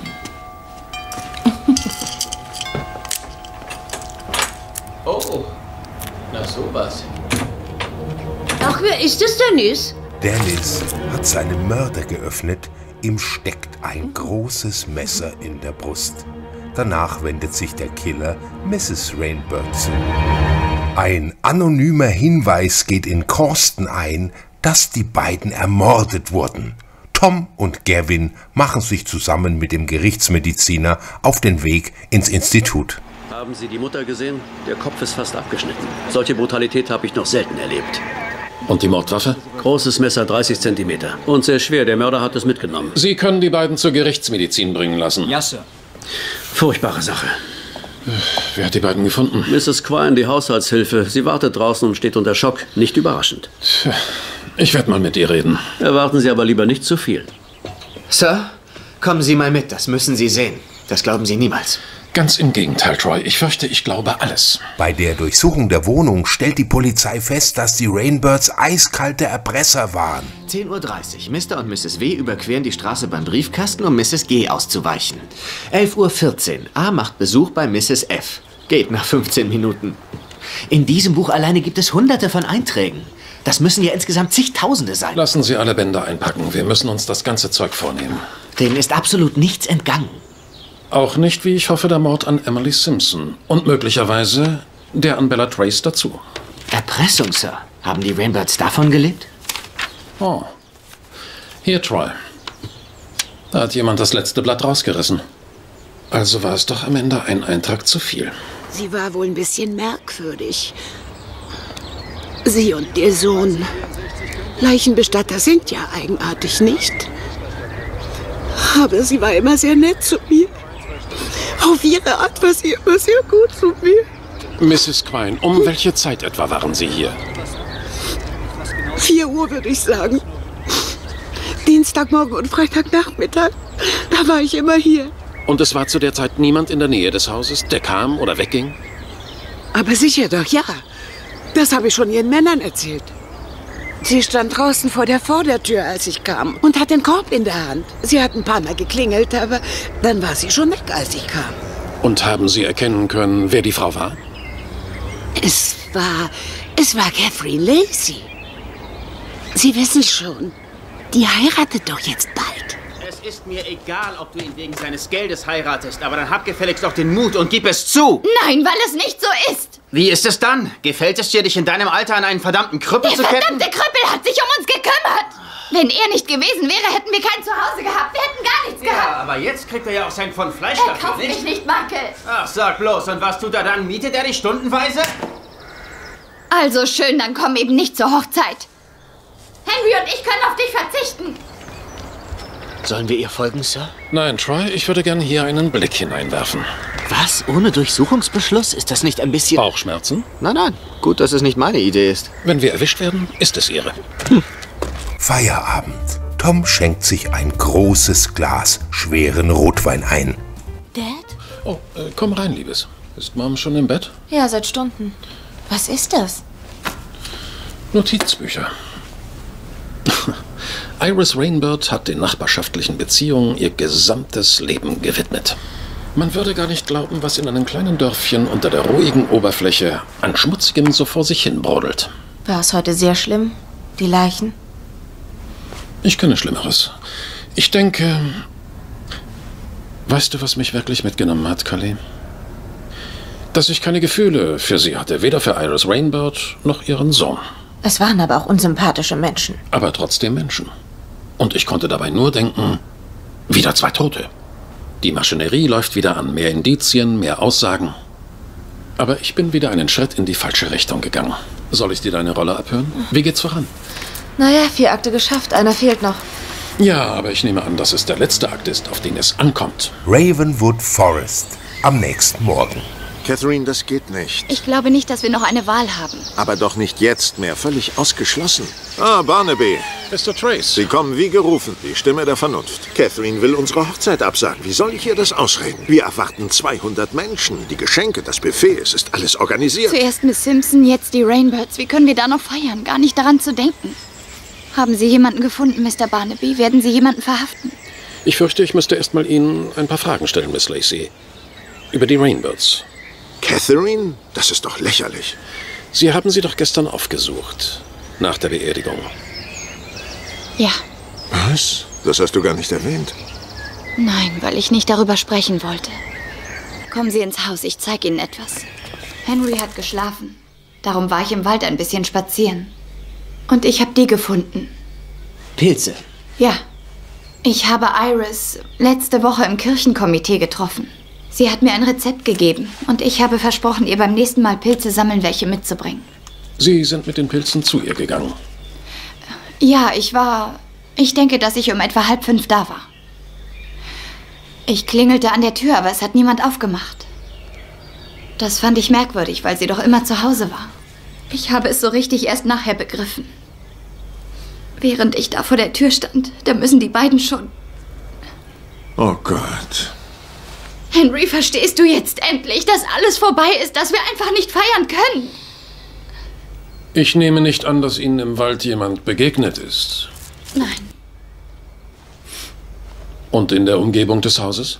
Oh, na sowas. Ach, wer ist es, Dennis? Dennis hat seinen Mörder geöffnet. Ihm steckt ein großes Messer in der Brust. Danach wendet sich der Killer Misses Rainbird zu. Ein anonymer Hinweis geht in Corsten ein, dass die beiden ermordet wurden. Tom und Gavin machen sich zusammen mit dem Gerichtsmediziner auf den Weg ins Institut. Haben Sie die Mutter gesehen? Der Kopf ist fast abgeschnitten. Solche Brutalität habe ich noch selten erlebt. Und die Mordwaffe? Großes Messer, dreißig Zentimeter. Und sehr schwer. Der Mörder hat es mitgenommen. Sie können die beiden zur Gerichtsmedizin bringen lassen. Ja, Sir. Furchtbare Sache. Wer hat die beiden gefunden? Misses Quine, die Haushaltshilfe. Sie wartet draußen und steht unter Schock. Nicht überraschend. Tja, ich werde mal mit ihr reden. Erwarten Sie aber lieber nicht zu viel. Sir, kommen Sie mal mit. Das müssen Sie sehen. Das glauben Sie niemals. Ganz im Gegenteil, Troy. Ich fürchte, ich glaube alles. Bei der Durchsuchung der Wohnung stellt die Polizei fest, dass die Rainbirds eiskalte Erpresser waren. zehn Uhr dreißig. Mister und Misses W. überqueren die Straße beim Briefkasten, um Misses G. auszuweichen. elf Uhr vierzehn. A. macht Besuch bei Misses F. Geht nach fünfzehn Minuten. In diesem Buch alleine gibt es hunderte von Einträgen. Das müssen ja insgesamt zigtausende sein. Lassen Sie alle Bänder einpacken. Wir müssen uns das ganze Zeug vornehmen. Denen ist absolut nichts entgangen. Auch nicht, wie ich hoffe, der Mord an Emily Simpson. Und möglicherweise der an Bella Trace dazu. Erpressung, Sir. Haben die Rainbirds davon gelebt? Oh. Hier, Troy. Da hat jemand das letzte Blatt rausgerissen. Also war es doch am Ende ein Eintrag zu viel. Sie war wohl ein bisschen merkwürdig. Sie und ihr Sohn. Leichenbestatter sind ja eigenartig, nicht? Aber sie war immer sehr nett zu mir. Auf ihre Art war sie immer sehr gut zu mir. Misses Quine, um welche Zeit etwa waren Sie hier? Vier Uhr, würde ich sagen. Dienstagmorgen und Freitagnachmittag. Da war ich immer hier. Und es war zu der Zeit niemand in der Nähe des Hauses, der kam oder wegging? Aber sicher doch, ja. Das habe ich schon ihren Männern erzählt. Sie stand draußen vor der Vordertür, als ich kam, und hat den Korb in der Hand. Sie hat ein paar Mal geklingelt, aber dann war sie schon weg, als ich kam. Und haben Sie erkennen können, wer die Frau war? Es war... es war Catherine Lacey. Sie wissen schon, Die heiratet doch jetzt bald. Es ist mir egal, ob du ihn wegen seines Geldes heiratest, aber dann hab gefälligst auch den Mut und gib es zu. Nein, weil es nicht so ist. Wie ist es dann? Gefällt es dir, dich in deinem Alter an einen verdammten Krüppel Der zu ketten? verdammte Krüppel hat sich um uns gekümmert. Wenn er nicht gewesen wäre, hätten wir kein Zuhause gehabt. Wir hätten gar nichts Ja, gehabt. aber jetzt kriegt er ja auch sein Pfund Fleisch Er dafür, kauft nicht? mich nicht, Michael. Ach, sag bloß, und was tut er dann? Mietet er dich stundenweise? Also schön, dann komm eben nicht zur Hochzeit. Henry und ich können auf dich verzichten. Sollen wir ihr folgen, Sir? Nein, Troy, ich würde gern hier einen Blick hineinwerfen. Was? Ohne Durchsuchungsbeschluss? Ist das nicht ein bisschen... Bauchschmerzen? Nein, nein. Gut, dass es nicht meine Idee ist. Wenn wir erwischt werden, ist es ihre. Feierabend. Tom schenkt sich ein großes Glas schweren Rotwein ein. Dad? Oh, äh, komm rein, Liebes. Ist Mom schon im Bett? Ja, seit Stunden. Was ist das? Notizbücher. Iris Rainbird hat den nachbarschaftlichen Beziehungen ihr gesamtes Leben gewidmet. Man würde gar nicht glauben, was in einem kleinen Dörfchen unter der ruhigen Oberfläche an Schmutzigem so vor sich hin brodelt. War es heute sehr schlimm? Die Leichen? Ich kenne Schlimmeres. Ich denke... Weißt du, was mich wirklich mitgenommen hat, Callie? Dass ich keine Gefühle für sie hatte, weder für Iris Rainbird noch ihren Sohn. Es waren aber auch unsympathische Menschen. Aber trotzdem Menschen. Und ich konnte dabei nur denken, wieder zwei Tote. Die Maschinerie läuft wieder an, mehr Indizien, mehr Aussagen. Aber ich bin wieder einen Schritt in die falsche Richtung gegangen. Soll ich dir deine Rolle abhören? Wie geht's voran? Naja, vier Akte geschafft, einer fehlt noch. Ja, aber ich nehme an, dass es der letzte Akt ist, auf den es ankommt. Ravenwood Forest. Am nächsten Morgen. Catherine, das geht nicht. Ich glaube nicht, dass wir noch eine Wahl haben. Aber doch nicht jetzt mehr. Völlig ausgeschlossen. Ah, Barnaby. Mister Trace. Sie kommen wie gerufen. Die Stimme der Vernunft. Catherine will unsere Hochzeit absagen. Wie soll ich ihr das ausreden? Wir erwarten zweihundert Menschen. Die Geschenke, das Buffet, es ist alles organisiert. Zuerst Miss Simpson, jetzt die Rainbirds. Wie können wir da noch feiern? Gar nicht daran zu denken. Haben Sie jemanden gefunden, Mister Barnaby? Werden Sie jemanden verhaften? Ich fürchte, ich müsste erst mal Ihnen ein paar Fragen stellen, Miss Lacey. Über die Rainbirds. Catherine? Das ist doch lächerlich. Sie haben sie doch gestern aufgesucht. Nach der Beerdigung. Ja. Was? Das hast du gar nicht erwähnt. Nein, weil ich nicht darüber sprechen wollte. Kommen Sie ins Haus, ich zeige Ihnen etwas. Henry hat geschlafen. Darum war ich im Wald ein bisschen spazieren. Und ich habe die gefunden. Pilze? Ja. Ich habe Iris letzte Woche im Kirchenkomitee getroffen. Sie hat mir ein Rezept gegeben und ich habe versprochen, ihr beim nächsten Mal Pilze sammeln, welche mitzubringen. Sie sind mit den Pilzen zu ihr gegangen? Ja, ich war... Ich denke, dass ich um etwa halb fünf da war. Ich klingelte an der Tür, aber es hat niemand aufgemacht. Das fand ich merkwürdig, weil sie doch immer zu Hause war. Ich habe es so richtig erst nachher begriffen. Während ich da vor der Tür stand, da müssen die beiden schon... Oh Gott... Henry, verstehst du jetzt endlich, dass alles vorbei ist, dass wir einfach nicht feiern können? Ich nehme nicht an, dass Ihnen im Wald jemand begegnet ist. Nein. Und in der Umgebung des Hauses?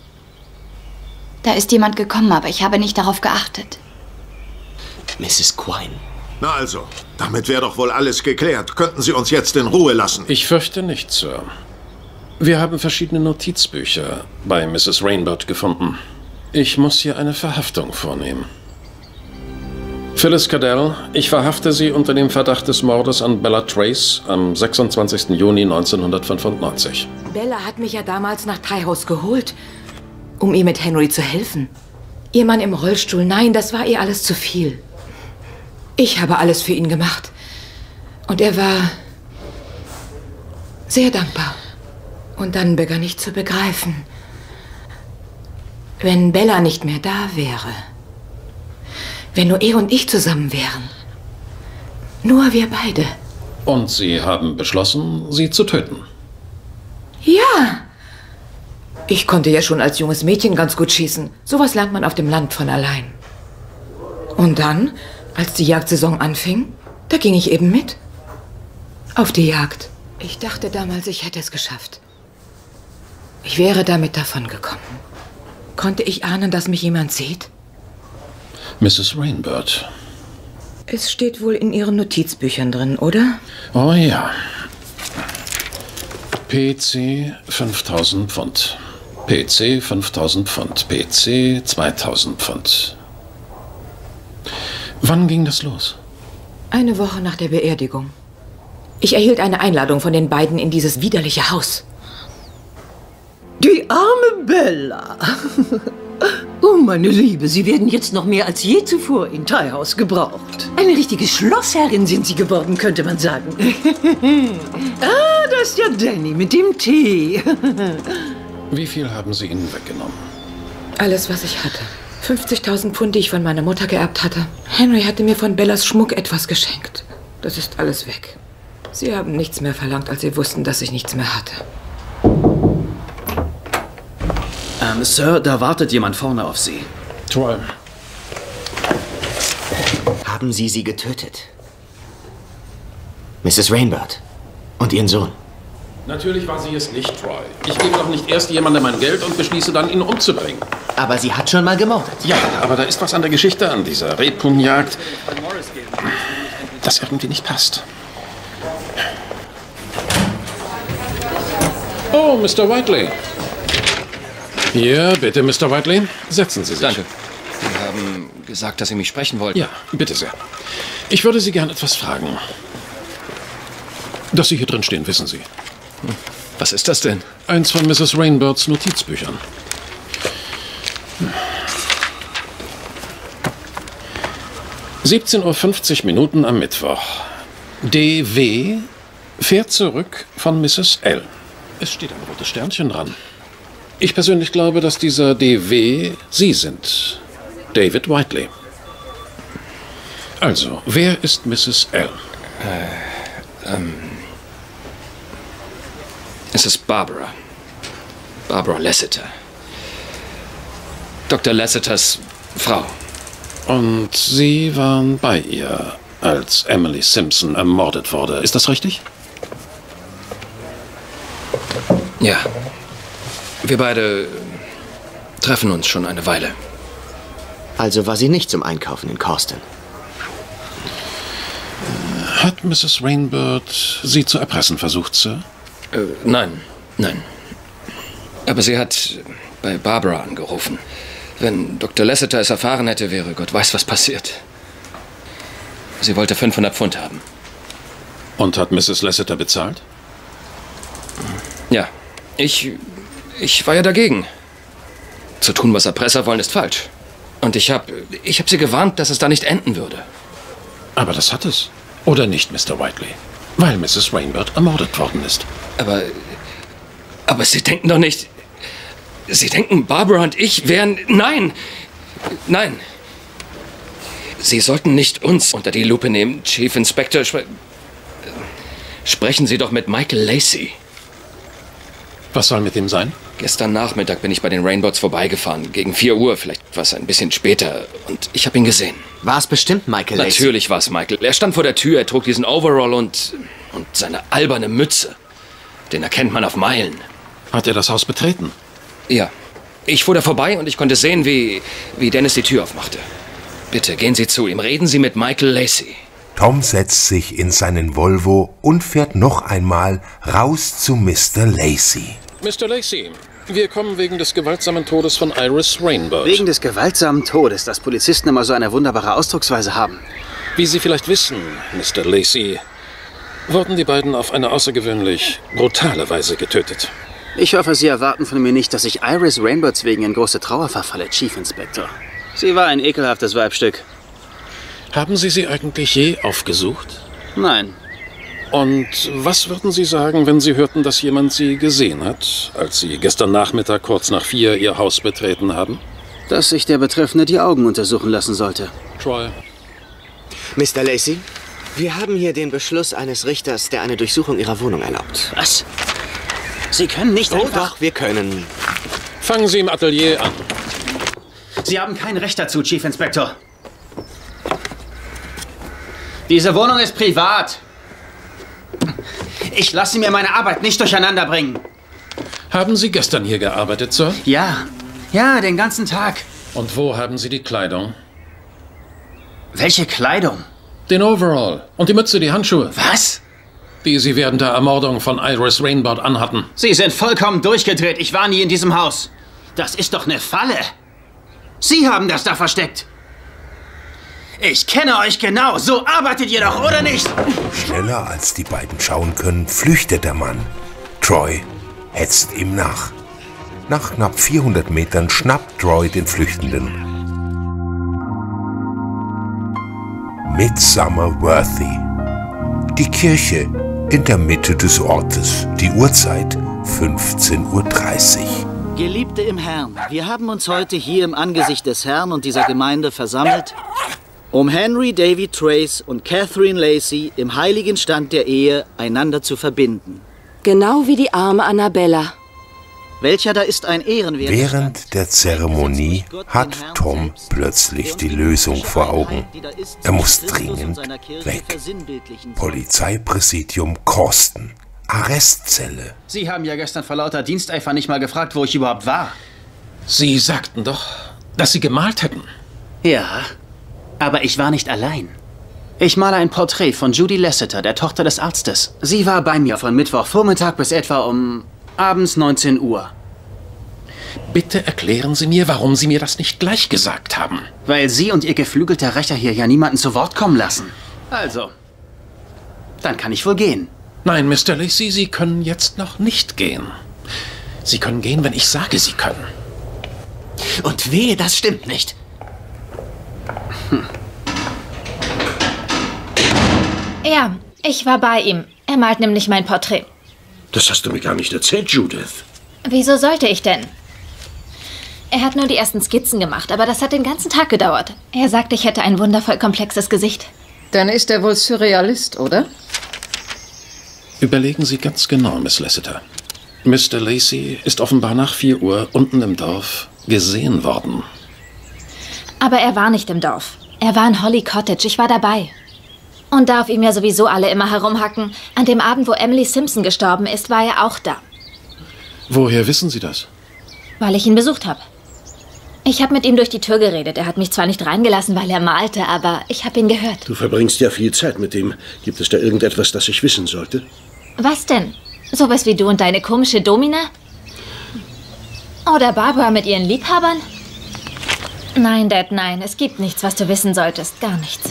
Da ist jemand gekommen, aber ich habe nicht darauf geachtet. Misses Quine. Na also, damit wäre doch wohl alles geklärt. Könnten Sie uns jetzt in Ruhe lassen? Ich fürchte nicht, Sir. Wir haben verschiedene Notizbücher bei Misses Rainbird gefunden. Ich muss hier eine Verhaftung vornehmen. Phyllis Cadell, ich verhafte Sie unter dem Verdacht des Mordes an Bella Trace am sechsundzwanzigsten Juni neunzehnhundertfünfundneunzig. Bella hat mich ja damals nach Treehaus geholt, um ihr mit Henry zu helfen. Ihr Mann im Rollstuhl, nein, das war ihr alles zu viel. Ich habe alles für ihn gemacht. Und er war sehr dankbar. Und dann begann ich zu begreifen, wenn Bella nicht mehr da wäre, wenn nur er und ich zusammen wären, nur wir beide. Und Sie haben beschlossen, sie zu töten? Ja. Ich konnte ja schon als junges Mädchen ganz gut schießen. Sowas lernt man auf dem Land von allein. Und dann, als die Jagdsaison anfing, da ging ich eben mit. Auf die Jagd. Ich dachte damals, ich hätte es geschafft. Ich wäre damit davongekommen. Konnte ich ahnen, dass mich jemand sieht? Misses Rainbird. Es steht wohl in Ihren Notizbüchern drin, oder? Oh ja. P C fünftausend Pfund. P C fünftausend Pfund. P C zweitausend Pfund. Wann ging das los? Eine Woche nach der Beerdigung. Ich erhielt eine Einladung von den beiden in dieses widerliche Haus. Die arme Bella. Oh, meine Liebe, Sie werden jetzt noch mehr als je zuvor in Thai House gebraucht. Eine richtige Schlossherrin sind Sie geworden, könnte man sagen. Ah, da ist ja Danny mit dem Tee. Wie viel haben Sie ihnen weggenommen? Alles, was ich hatte. fünfzigtausend Pfund, die ich von meiner Mutter geerbt hatte. Henry hatte mir von Bellas Schmuck etwas geschenkt. Das ist alles weg. Sie haben nichts mehr verlangt, als sie wussten, dass ich nichts mehr hatte. Ähm, Sir, da wartet jemand vorne auf Sie. Troy. Haben Sie sie getötet? Misses Rainbird und Ihren Sohn? Natürlich war sie es nicht, Troy. Ich gebe doch nicht erst jemandem mein Geld und beschließe dann, ihn umzubringen. Aber sie hat schon mal gemordet. Ja, aber da ist was an der Geschichte, an dieser Rebhuhnjagd, das irgendwie nicht passt. Oh, Mister Whiteley. Hier, bitte, Mister Whiteley. Setzen Sie sich. Danke. Sie haben gesagt, dass Sie mich sprechen wollten. Ja, bitte sehr. Ich würde Sie gern etwas fragen. Dass Sie hier drin stehen, wissen Sie. Was ist das denn? Eins von Misses Rainbirds Notizbüchern. siebzehn Uhr fünfzig Minuten am Mittwoch. D W fährt zurück von Misses L. Es steht ein rotes Sternchen dran. Ich persönlich glaube, dass dieser D W Sie sind. David Whiteley. Also, wer ist Misses L? Äh, ähm... Es ist Barbara. Barbara Lassiter. Doktor Lassiters Frau. Und Sie waren bei ihr, als Emily Simpson ermordet wurde. Ist das richtig? Ja. Wir beide treffen uns schon eine Weile. Also war sie nicht zum Einkaufen in Corston? Hat Misses Rainbird Sie zu erpressen versucht, Sir? Äh, nein, nein. Aber sie hat bei Barbara angerufen. Wenn Doktor Lassiter es erfahren hätte, wäre Gott weiß, was passiert. Sie wollte fünfhundert Pfund haben. Und hat Misses Lassiter bezahlt? Ja. Ich... ich war ja dagegen. Zu tun, was Erpresser wollen, ist falsch. Und ich habe... ich habe sie gewarnt, dass es da nicht enden würde. Aber das hat es. Oder nicht, Mister Whiteley? Weil Misses Rainbird ermordet worden ist. Aber... aber Sie denken doch nicht... Sie denken, Barbara und ich wären... Nein! Nein! Sie sollten nicht uns unter die Lupe nehmen, Chief Inspector. Spre Sprechen Sie doch mit Michael Lacey. Was soll mit ihm sein? Gestern Nachmittag bin ich bei den Rainbirds vorbeigefahren. Gegen vier Uhr, vielleicht war es ein bisschen später. Und ich habe ihn gesehen. War es bestimmt Michael Lacey? Natürlich war es Michael. Er stand vor der Tür, er trug diesen Overall und... und seine alberne Mütze. Den erkennt man auf Meilen. Hat er das Haus betreten? Ja. Ich fuhr da vorbei und ich konnte sehen, wie, wie Dennis die Tür aufmachte. Bitte, gehen Sie zu ihm. Reden Sie mit Michael Lacey. Tom setzt sich in seinen Volvo und fährt noch einmal raus zu Mister Lacey. Mister Lacey, wir kommen wegen des gewaltsamen Todes von Iris Rainbird. Wegen des gewaltsamen Todes, dass Polizisten immer so eine wunderbare Ausdrucksweise haben. Wie Sie vielleicht wissen, Mister Lacey, wurden die beiden auf eine außergewöhnlich brutale Weise getötet. Ich hoffe, Sie erwarten von mir nicht, dass ich Iris Rainbirds wegen in große Trauer verfalle, Chief Inspector. Sie war ein ekelhaftes Weibstück. Haben Sie sie eigentlich je aufgesucht? Nein. Und was würden Sie sagen, wenn Sie hörten, dass jemand Sie gesehen hat, als Sie gestern Nachmittag kurz nach vier Ihr Haus betreten haben? Dass sich der Betreffende die Augen untersuchen lassen sollte. Troy. Mister Lacey, wir haben hier den Beschluss eines Richters, der eine Durchsuchung Ihrer Wohnung erlaubt. Was? Sie können nicht oh, einfach... doch, wir können. Fangen Sie im Atelier an. Sie haben kein Recht dazu, Chief Inspector. Diese Wohnung ist privat. Ich lasse mir meine Arbeit nicht durcheinander bringen. Haben Sie gestern hier gearbeitet, Sir? Ja. Ja, den ganzen Tag. Und wo haben Sie die Kleidung? Welche Kleidung? Den Overall und die Mütze, die Handschuhe. Was? die Sie während der Ermordung von Iris Rainbow anhatten. Sie sind vollkommen durchgedreht. Ich war nie in diesem Haus. Das ist doch eine Falle. Sie haben das da versteckt. Ich kenne euch genau. So arbeitet ihr doch, oder nicht? Schneller als die beiden schauen können, flüchtet der Mann. Troy hetzt ihm nach. Nach knapp vierhundert Metern schnappt Troy den Flüchtenden. Midsummer Worthy. Die Kirche in der Mitte des Ortes. Die Uhrzeit fünfzehn Uhr dreißig. Geliebte im Herrn, wir haben uns heute hier im Angesicht des Herrn und dieser Gemeinde versammelt, um Henry David Trace und Catherine Lacey im heiligen Stand der Ehe einander zu verbinden. Genau wie die arme Annabella. Welcher da ist ein ehrenwerter Während der Zeremonie hat Tom plötzlich die Lösung vor Augen. Er muss dringend weg. Polizeipräsidium Corsten. Arrestzelle. Sie haben ja gestern vor lauter Diensteifer nicht mal gefragt, wo ich überhaupt war. Sie sagten doch, dass Sie gemalt hätten. Ja, aber ich war nicht allein. Ich male ein Porträt von Judy Lasseter, der Tochter des Arztes. Sie war bei mir von Mittwochvormittag bis etwa um abends neunzehn Uhr. Bitte erklären Sie mir, warum Sie mir das nicht gleich gesagt haben. Weil Sie und Ihr geflügelter Rächer hier ja niemanden zu Wort kommen lassen. Also, dann kann ich wohl gehen. Nein, Mister Lacey, Sie können jetzt noch nicht gehen. Sie können gehen, wenn ich sage, Sie können. Und wehe, das stimmt nicht. Hm. Ja, ich war bei ihm. Er malt nämlich mein Porträt. Das hast du mir gar nicht erzählt, Judith. Wieso sollte ich denn? Er hat nur die ersten Skizzen gemacht, aber das hat den ganzen Tag gedauert. Er sagte, ich hätte ein wundervoll komplexes Gesicht. Dann ist er wohl Surrealist, oder? Überlegen Sie ganz genau, Miss Lasseter. Mister Lacey ist offenbar nach vier Uhr unten im Dorf gesehen worden. Aber er war nicht im Dorf. Er war in Holly Cottage. Ich war dabei. Und da auf ihm ja sowieso alle immer herumhacken, an dem Abend, wo Emily Simpson gestorben ist, war er auch da. Woher wissen Sie das? Weil ich ihn besucht habe. Ich habe mit ihm durch die Tür geredet. Er hat mich zwar nicht reingelassen, weil er malte, aber ich habe ihn gehört. Du verbringst ja viel Zeit mit ihm. Gibt es da irgendetwas, das ich wissen sollte? Was denn? Sowas wie du und deine komische Domina? Oder Barbara mit ihren Liebhabern? Nein, Dad, nein. Es gibt nichts, was du wissen solltest. Gar nichts.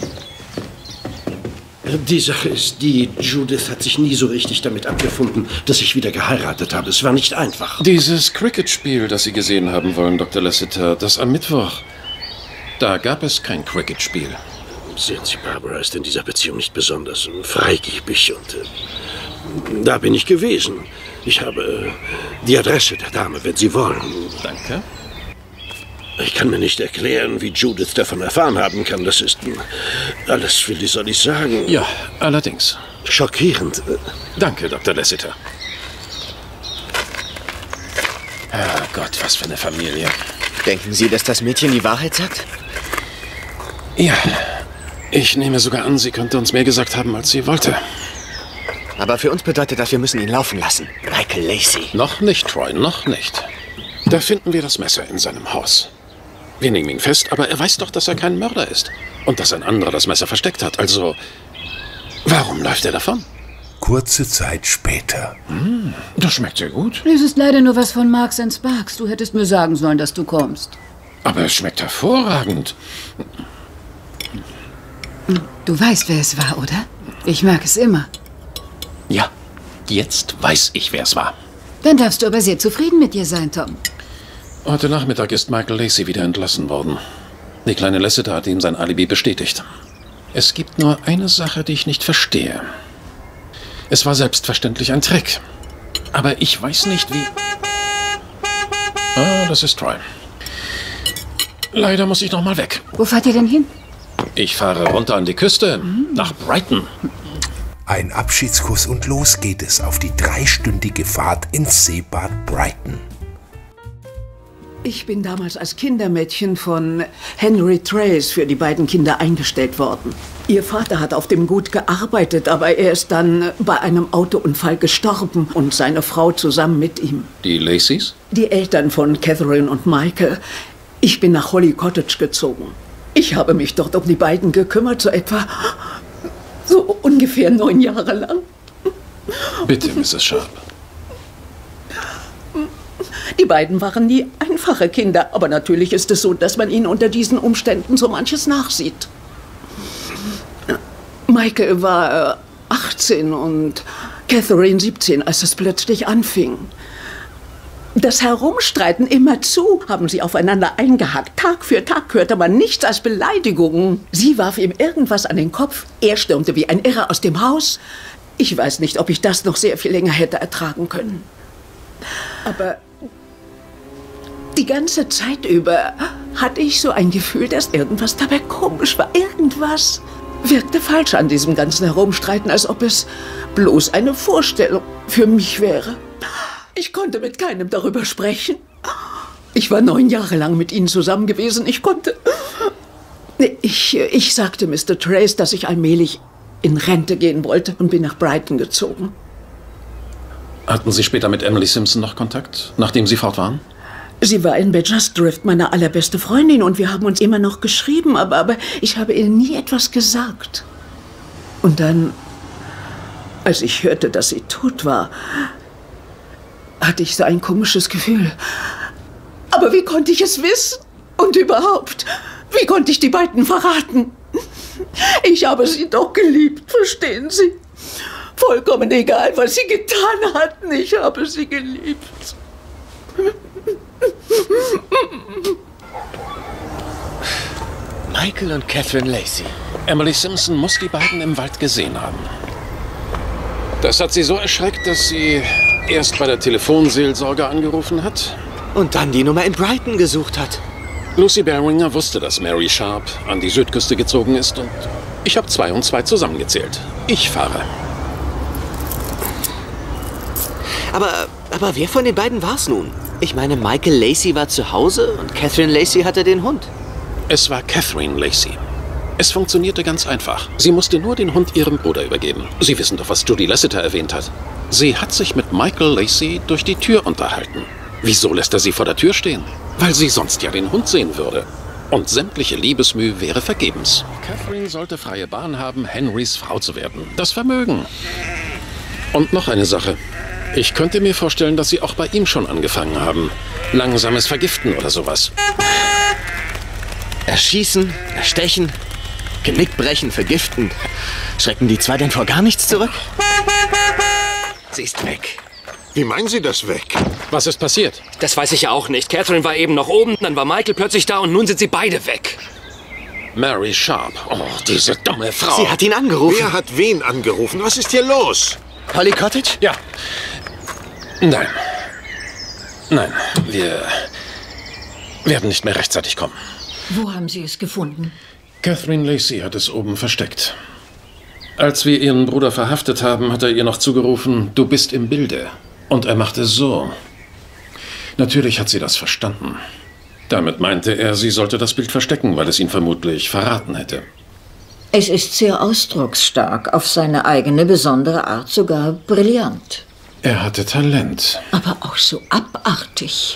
Die Sache ist die, Judith hat sich nie so richtig damit abgefunden, dass ich wieder geheiratet habe. Es war nicht einfach. Dieses Cricket-Spiel, das Sie gesehen haben wollen, Doktor Lasseter, das am Mittwoch, da gab es kein Cricket-Spiel. Sehen Sie, Barbara ist in dieser Beziehung nicht besonders freigebig und äh, da bin ich gewesen. Ich habe äh, die Adresse der Dame, wenn Sie wollen. Danke. Ich kann mir nicht erklären, wie Judith davon erfahren haben kann. Das ist alles, wie soll ich sagen? Ja, allerdings. Schockierend. Danke, Doktor Lasseter. Herrgott, was für eine Familie. Denken Sie, dass das Mädchen die Wahrheit sagt? Ja, ich nehme sogar an, sie könnte uns mehr gesagt haben, als sie wollte. Aber für uns bedeutet das, wir müssen ihn laufen lassen. Michael Lacey. Noch nicht, Troy, noch nicht. Da finden wir das Messer in seinem Haus. Wir nehmen ihn fest, aber er weiß doch, dass er kein Mörder ist. Und dass ein anderer das Messer versteckt hat. Also, warum läuft er davon? Kurze Zeit später. Mm, das schmeckt sehr gut. Es ist leider nur was von Marks and Sparks. Du hättest mir sagen sollen, dass du kommst. Aber es schmeckt hervorragend. Du weißt, wer es war, oder? Ich mag es immer. Ja, jetzt weiß ich, wer es war. Dann darfst du aber sehr zufrieden mit dir sein, Tom. Heute Nachmittag ist Michael Lacey wieder entlassen worden. Die kleine Lasseter hat ihm sein Alibi bestätigt. Es gibt nur eine Sache, die ich nicht verstehe. Es war selbstverständlich ein Trick. Aber ich weiß nicht, wie... Ah, das ist Troy. Leider muss ich noch mal weg. Wo fahrt ihr denn hin? Ich fahre runter an die Küste, mhm. nach Brighton. Ein Abschiedskuss und los geht es auf die dreistündige Fahrt ins Seebad Brighton. Ich bin damals als Kindermädchen von Henry Trace für die beiden Kinder eingestellt worden. Ihr Vater hat auf dem Gut gearbeitet, aber er ist dann bei einem Autounfall gestorben und seine Frau zusammen mit ihm. Die Laceys? Die Eltern von Catherine und Michael. Ich bin nach Holly Cottage gezogen. Ich habe mich dort um die beiden gekümmert, so etwa, so ungefähr neun Jahre lang. Bitte, Misses Sharp. Die beiden waren nie einfache Kinder, aber natürlich ist es so, dass man ihnen unter diesen Umständen so manches nachsieht. Michael war äh, achtzehn und Catherine siebzehn, als es plötzlich anfing. Das Herumstreiten immerzu haben sie aufeinander eingehackt. Tag für Tag hörte man nichts als Beleidigungen. Sie warf ihm irgendwas an den Kopf, er stürmte wie ein Irrer aus dem Haus. Ich weiß nicht, ob ich das noch sehr viel länger hätte ertragen können. Aber die ganze Zeit über hatte ich so ein Gefühl, dass irgendwas dabei komisch war. Irgendwas wirkte falsch an diesem ganzen Herumstreiten, als ob es bloß eine Vorstellung für mich wäre. Ich konnte mit keinem darüber sprechen. Ich war neun Jahre lang mit ihnen zusammen gewesen. Ich konnte... Ich, ich sagte Mister Trace, dass ich allmählich in Rente gehen wollte und bin nach Brighton gezogen. Hatten Sie später mit Emily Simpson noch Kontakt, nachdem Sie fort waren? Sie war in Badger's Drift meine allerbeste Freundin und wir haben uns immer noch geschrieben, aber, aber ich habe ihr nie etwas gesagt. Und dann, als ich hörte, dass sie tot war, hatte ich so ein komisches Gefühl. Aber wie konnte ich es wissen? Und überhaupt, wie konnte ich die beiden verraten? Ich habe sie doch geliebt, verstehen Sie? Vollkommen egal, was sie getan hatten, ich habe sie geliebt. Michael und Catherine Lacey. Emily Simpson muss die beiden im Wald gesehen haben. Das hat sie so erschreckt, dass sie erst bei der Telefonseelsorge angerufen hat. Und dann die Nummer in Brighton gesucht hat. Lucy Beringer wusste, dass Mary Sharp an die Südküste gezogen ist und ich habe zwei und zwei zusammengezählt. Ich fahre. Aber, aber wer von den beiden war's nun? Ich meine, Michael Lacey war zu Hause und Catherine Lacey hatte den Hund. Es war Catherine Lacey. Es funktionierte ganz einfach. Sie musste nur den Hund ihrem Bruder übergeben. Sie wissen doch, was Judy Lasseter erwähnt hat. Sie hat sich mit Michael Lacey durch die Tür unterhalten. Wieso lässt er sie vor der Tür stehen? Weil sie sonst ja den Hund sehen würde. Und sämtliche Liebesmüh wäre vergebens. Catherine sollte freie Bahn haben, Henrys Frau zu werden. Das Vermögen. Und noch eine Sache. Ich könnte mir vorstellen, dass sie auch bei ihm schon angefangen haben. Langsames Vergiften oder sowas. Erschießen, erstechen, Genick brechen, vergiften. Schrecken die zwei denn vor gar nichts zurück? Sie ist weg. Wie meinen Sie das weg? Was ist passiert? Das weiß ich ja auch nicht. Catherine war eben noch oben, dann war Michael plötzlich da und nun sind sie beide weg. Mary Sharp. Oh, diese dumme Frau. Sie hat ihn angerufen. Wer hat wen angerufen? Was ist hier los? Holly Cottage? Ja. Nein. Nein, wir werden nicht mehr rechtzeitig kommen. Wo haben Sie es gefunden? Catherine Lacey hat es oben versteckt. Als wir ihren Bruder verhaftet haben, hat er ihr noch zugerufen, du bist im Bilde. Und er machte so. Natürlich hat sie das verstanden. Damit meinte er, sie sollte das Bild verstecken, weil es ihn vermutlich verraten hätte. Es ist sehr ausdrucksstark, auf seine eigene besondere Art sogar brillant. Er hatte Talent. Aber auch so abartig.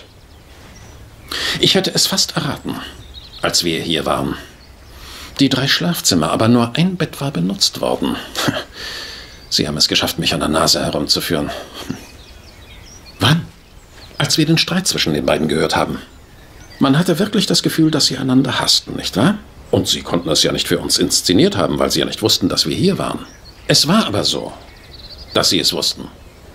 Ich hätte es fast erraten, als wir hier waren. Die drei Schlafzimmer, aber nur ein Bett war benutzt worden. Sie haben es geschafft, mich an der Nase herumzuführen. Wann? Als wir den Streit zwischen den beiden gehört haben. Man hatte wirklich das Gefühl, dass sie einander hassten, nicht wahr? Und sie konnten es ja nicht für uns inszeniert haben, weil sie ja nicht wussten, dass wir hier waren. Es war aber so, dass sie es wussten.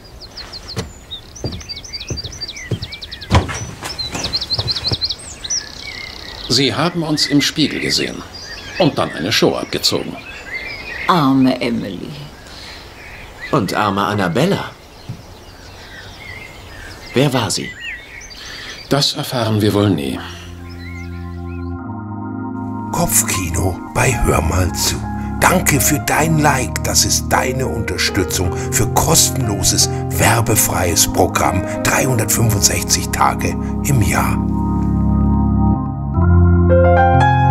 Sie haben uns im Spiegel gesehen und dann eine Show abgezogen. Arme Emily. Und arme Annabella. Wer war sie? Das erfahren wir wohl nie. Kopfkino bei Hör mal zu. Danke für dein Like, das ist deine Unterstützung für kostenloses, werbefreies Programm dreihundertfünfundsechzig Tage im Jahr.